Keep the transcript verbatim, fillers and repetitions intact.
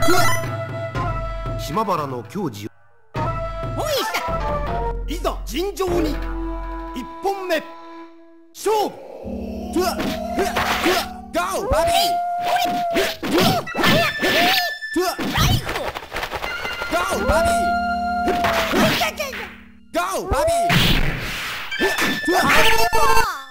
島原の矜持。 ほいしゃ。 いざ尋常に一本目勝負。 Go, buddy! Go, buddy! Go, buddy!